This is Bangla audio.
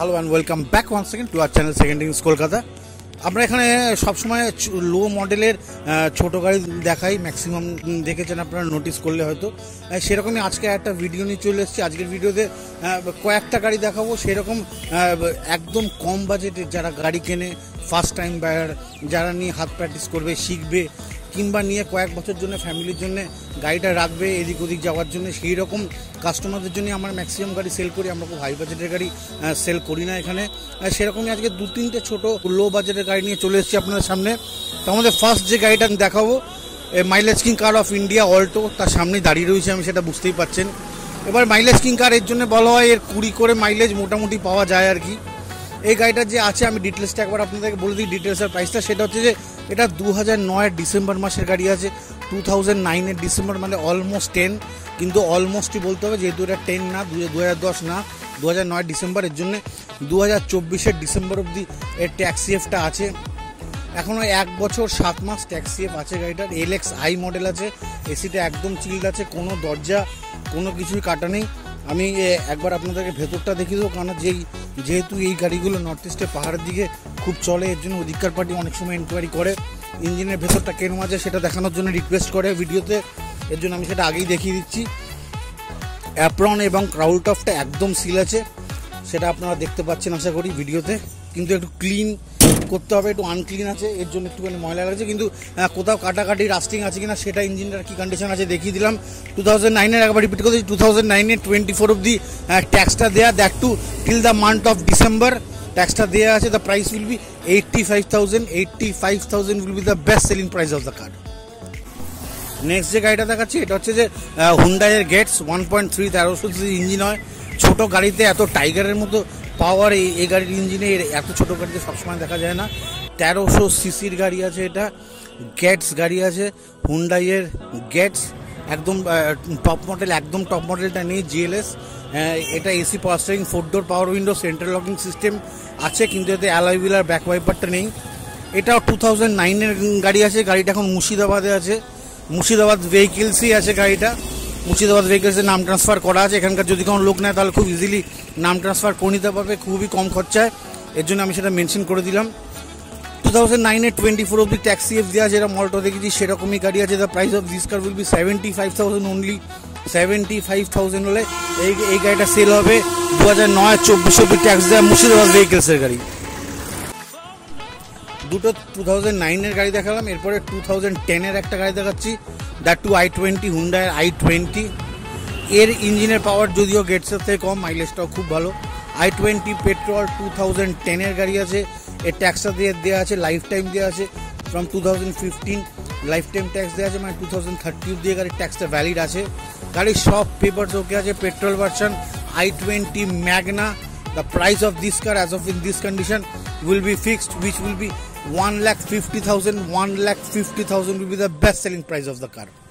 Hello and welcome back one second to our channel second innings Kolkata. আমরা এখানে সবসময় লো মডেলের ছোটো গাড়ি দেখাই, ম্যাক্সিমাম দেখেছেন আপনারা, নোটিস করলে হয়তো। সেরকমই আজকে একটা ভিডিও নিয়ে চলে এসেছি। আজকের ভিডিওতে কয়েকটা গাড়ি দেখাবো, সেরকম একদম কম বাজেটে যারা গাড়ি কেনে, ফার্স্ট টাইম বায়ার, যারা নিয়ে হাত প্র্যাকটিস করবে, শিখবে, কিংবা নিয়ে কয়েক বছর জন্য ফ্যামিলির জন্য গাড়িটা রাখবে এদিক ওদিক যাওয়ার জন্য, সেই রকম কাস্টমারদের জন্য আমরা ম্যাক্সিমাম গাড়ি সেল করি। আমরা খুব হাই বাজেটের গাড়ি সেল করি না এখানে। সেরকমই আজকে দু তিনটে ছোটো লো বাজেটের গাড়ি নিয়ে চলে এসেছি আপনাদের সামনে। তো আমাদের ফার্স্ট যে গাড়িটা আমি দেখাবো, mileage king car of India Alto, তার সামনেই দাঁড়িয়ে রয়েছে আমি, সেটা বুঝতেই পারছেন। এবার মাইলেজ কিং কার এর জন্য বলা হয়, এর 20 করে মাইলেজ মোটামুটি পাওয়া যায় আর কি। এই গাড়িটা যে আছে, আমি ডিটেলসটা একবার আপনাদেরকে বলে দিই, ডিটেলসের প্রাইসটা। সেটা হচ্ছে যে এটা 2009-এর ডিসেম্বর মাসের গাড়ি আছে। 2009-এর ডিসেম্বর মানে অলমোস্ট 10, কিন্তু অলমোস্টই বলতে হবে, যেহেতু এটা 10 না, 2010 না, 2009 ডিসেম্বর। এর জন্য 2024-এর ডিসেম্বর অবধি এর ট্যাক্সিএফটা আছে। এখনও 1 বছর 7 মাস ট্যাক্সিএফ আছে গাড়িটার। LXi মডেল আছে, এসিটা একদম চিল্ড আছে, কোনো দরজা কোনো কিছুই কাটা নেই। আমি একবার আপনাদেরকে ভেতরটা দেখিয়ে দেবো, কারণ যেহেতু এই গাড়িগুলো নর্থ ইস্টে পাহাড়ের দিকে খুব চলে, এর জন্য ওদিককার পার্টি অনেক সময় এনকোয়ারি করে ইঞ্জিনের ভেতরটা কেন আছে সেটা দেখানোর জন্য রিকোয়েস্ট করে ভিডিওতে। এর জন্য আমি সেটা আগেই দেখিয়ে দিচ্ছি। অ্যাপ্রন এবং ক্রাউলটফটা একদম সিল আছে, সেটা আপনারা দেখতে পাচ্ছেন আশা করি ভিডিওতে। কিন্তু একটু ক্লিন করতে হবে, একটু আনক্লিন আছে, এর জন্য একটুখানি ময়লা লাগছে। কিন্তু কোথাও কাটাকাটি রাস্টিং আছে কিনা সেটা, ইঞ্জিনটার কী কন্ডিশন আছে দেখিয়ে দিলাম। 2009-এর একবার রিপিট করছি, 2009-এর 24 অবধি ট্যাক্সটা দেওয়া, that to till the month of December ট্যাক্সটা দেওয়া আছে। The price will be 85,000। 85,000 will be the best selling price of the car. Next যে গাড়িটা দেখাচ্ছি, এটা হচ্ছে যে হুন্ডাইয়ের গেটস 1.3 1300 সিসি ইঞ্জিন হয়। ছোটো গাড়িতে এত টাইগারের মতো পাওয়ার এই গাড়ির ইঞ্জিনে এত ছোটো গাড়িতে সবসময় দেখা যায় না। 1300 সিসির গাড়ি আছে এটা, গেটস গাড়ি আছে, হুন্ডাইয়ের গেটস, একদম টপ মডেল, একদম টপ মডেলটা নেই, GLS। এটা AC power steering, 4 door power window, central locking system আছে, কিন্তু এতে অ্যালয় হুইল আর ব্যাক ওয়াইপারটা নেই। এটাও 2009-এর গাড়ি আছে। গাড়িটা এখন মুর্শিদাবাদে আছে, মুর্শিদাবাদ ভেহিকেলসই আছে গাড়িটা। মুর্শিদাবাদ ভেহিকেলসের নাম ট্রান্সফার করা আছে। এখানকার যদি কোনো লোক নেয় তাহলে খুব ইজিলি নাম ট্রান্সফার করে নিতে পারবে, খুবই কম খরচায়। এর জন্য আমি সেটা মেনশন করে দিলাম। 2009-এর 24 অবধি ট্যাক্সিএফ দেওয়া, যেটা মল্টো দেখেছি সেরকমই গাড়ি আছে। The price of this car will be 75,000 only. 75,000 হলে এই গাড়িটা সেল হবে। 2009-24 অবধি ট্যাক্স দেওয়া মুর্শিদাবাদ ভেহিকেলসের গাড়ি। দুটো 2009-এর গাড়ি দেখালাম, এরপরে 2010-এর একটা গাড়ি দেখাচ্ছি, দ্যাট টু i20, হুন্ডাইয়ের i20। এর ইঞ্জিনের পাওয়ার যদিও গেটসের থেকে কম, মাইলেজটাও খুব ভালো। i20 পেট্রোল 2010-এর গাড়ি আছে। এর ট্যাক্সটা দেওয়া আছে, লাইফ টাইম দেওয়া আছে, ফ্রম 2015 লাইফ টাইম ট্যাক্স দেওয়া আছে, মানে 2030 অব্দি গাড়ির ট্যাক্সটা ভ্যালিড আছে। গাড়ির সব পেপারস ওকে আছে। Petrol version i20 Magna. The price of this car as of in this condition will be fixed, which will be 1,50,000. 1,50,000 will be the best selling price of the car.